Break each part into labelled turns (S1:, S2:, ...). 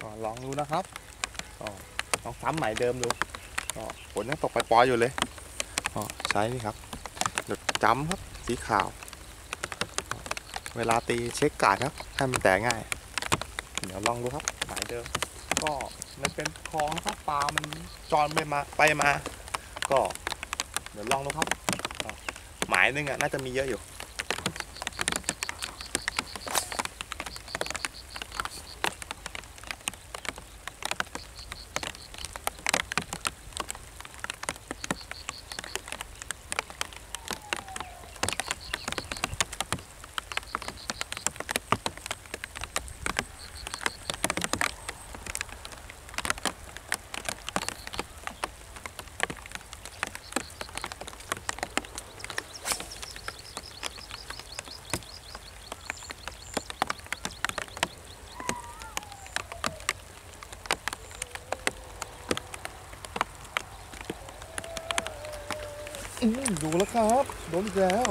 S1: ก็ลองดูนะครับก็ลองซ้ำหมายเดิมดูก็ฝนยังตกปล่อยๆอยู่เลยก็ใช้นี่ครับหยดจ้ำครับสีขาวเวลาตีเช็คการ์ดครับให้มันแตกง่ายเดี๋ยวลองดูครับหมายเดิมก็มันเป็นคลองนะครับปลามันจรไปมาก็เดี๋ยวลองดูครับหมายนึงน่าจะมีเยอะอยู่ดูแล้วครับโดนอีกแล้ว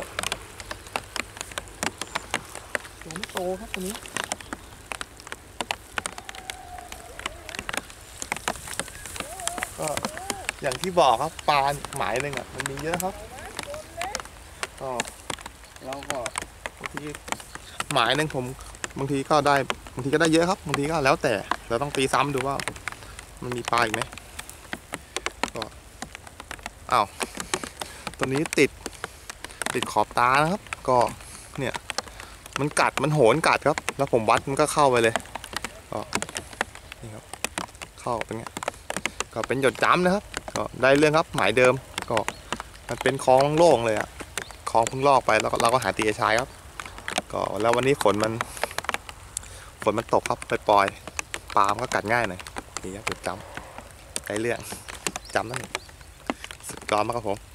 S1: โดนไม่โตครับตัวนี้ก็อย่างที่บอกครับปลาหมายหนึ่งมันมีเยอะครับก็เราก็บางทีหมายหนึ่งผมบางทีก็ได้เยอะครับบางทีก็แล้วแต่เราต้องตีซ้ำดูว่ามันมีปลาอีกไหมก็อ้าวตัวนี้ติดขอบตานะครับก็เนี่ยมันโหนกัดครับแล้วผมวัดมันก็เข้าไปเลยก็นี่ครับเข้าเป็นไงก็เป็นหยดจ้ำนะครับก็ได้เรื่องครับหมายเดิมก็มันเป็นคลองโล่งเลยคลองเพิ่งลอกไปแล้วเราก็หาตีชายครับก็แล้ววันนี้ฝนมันตกครับปล่อยปลามันก็กัดง่ายหน่อยนี่ครับหยดจ้ำได้เรื่องจ้ำนั่นสุดยอดมากครับผม